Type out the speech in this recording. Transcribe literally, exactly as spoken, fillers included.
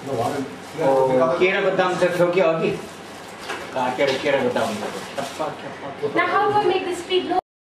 केरा बदाम चाहिँ ठोक्यो अघि काटेर केरा बदाम टप्पा टप्पा. Now how do I make this speed low?